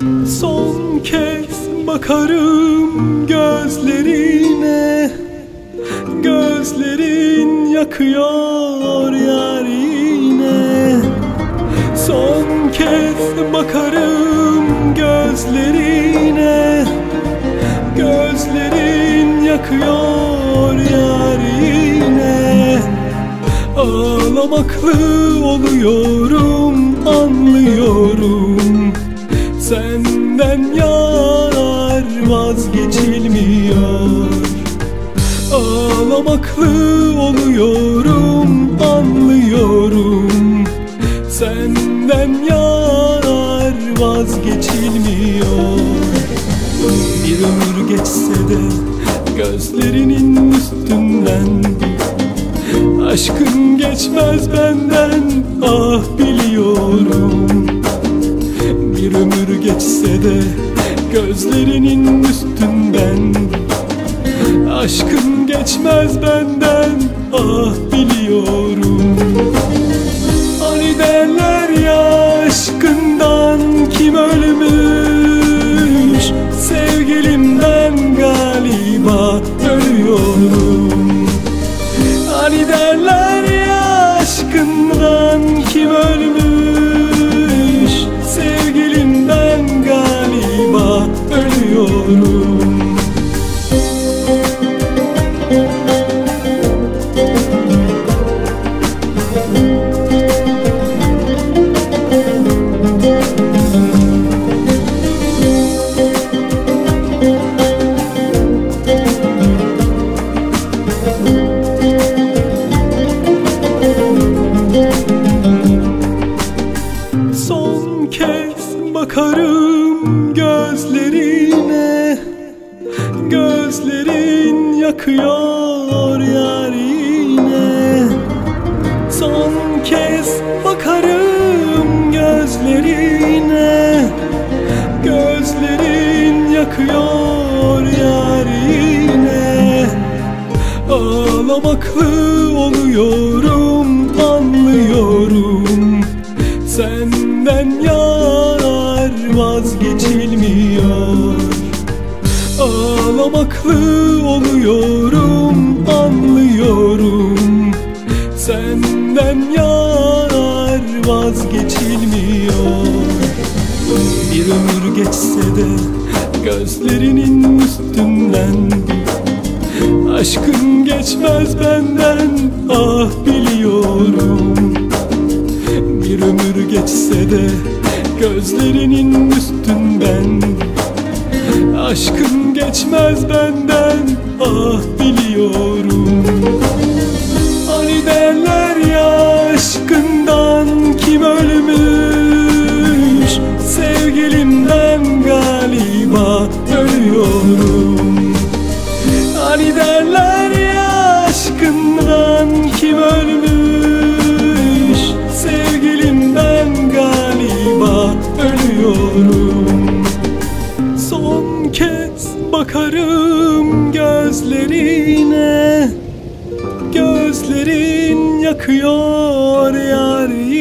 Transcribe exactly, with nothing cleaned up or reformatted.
Son kez bakarım gözlerine, gözlerin yakıyor yar yine. Son kez bakarım gözlerine, gözlerin yakıyor yar yine. Ağlamaklı oluyorum, anlıyorum. Senden yar vazgeçilmiyor. Ağlamaklı oluyorum, anlıyorum. Senden yar vazgeçilmiyor. Bir ömür geçse de gözlerinin üstünden, aşkın geçmez benden, ah biliyorum. Bir ömür geçse de gözlerinin üstünden, aşkın geçmez benden, ah biliyorum. Hani derler ya, aşkından kim ölmüş, sevgilimden galiba ölüyorum. Hani derler ya, aşkından kim ölmüş, sevgilimden galiba ölüyorum. Son kez bakarım gözlerine, gözlerin yakıyor yar yine. Son kez bakarım gözlerine, gözlerin yakıyor yar yine. Ağlamaklı oluyorum, anlıyorum. Senden yar vazgeçilmiyor. Ağlamaklı oluyorum, anlıyorum. Senden yar vazgeçilmiyor. Bir ömür geçse de gözlerinin üstünden, aşkın geçmez benden, ah biliyorum. Bir ömür geçse de gözlerinin üstünden, aşkın geçmez benden, ah biliyorum. Hani derler ya, aşkından kim ölmüş, sevgilimden galiba ölüyorum. Hani derler ya, aşkından kim ölmüş, sevgilimden galiba ölüyorum. Son kez bakarım gözlerine, gözlerin yakıyor yar